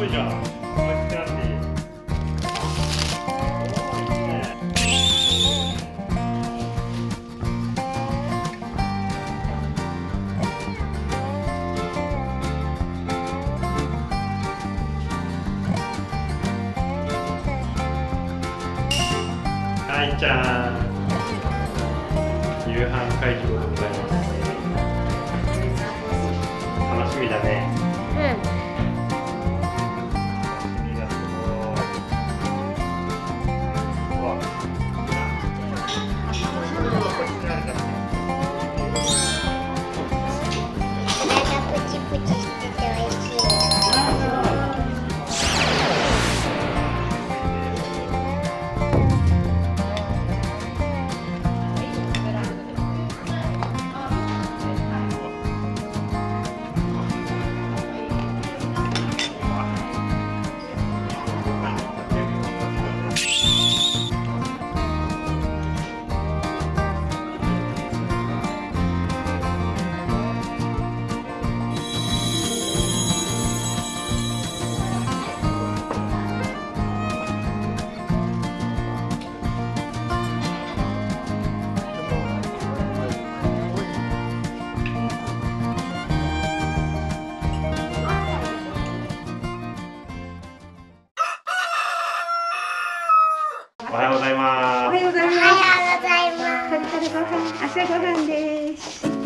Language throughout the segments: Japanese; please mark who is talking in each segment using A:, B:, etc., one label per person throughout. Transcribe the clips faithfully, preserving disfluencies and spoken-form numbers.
A: いじゃん。思いつきなんでいい。はいちゃん、夕飯会場でございます。楽しみだね。
B: うん。
A: 楽しみだと思う。うわ。
B: 体プチプチしてて美味しい。
A: おはようございます。
C: おはようございます。
B: おはようございます。
C: タルタルご飯、朝ごはんです。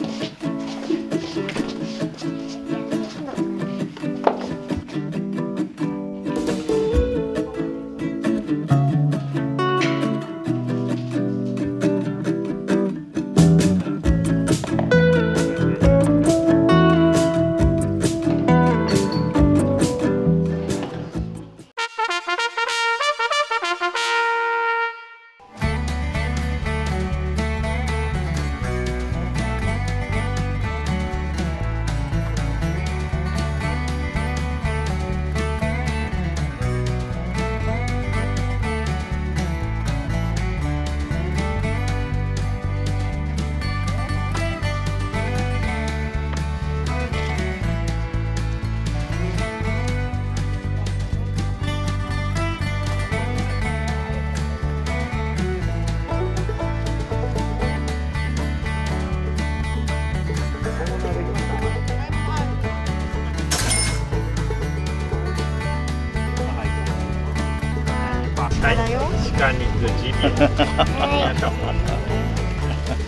A: はい、鹿肉ジビエ。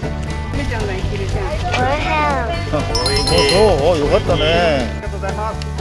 C: めちゃんが生きるじゃん。
B: ご飯。
A: おいしい。
D: そう、よかったね。
A: ありがとうございます。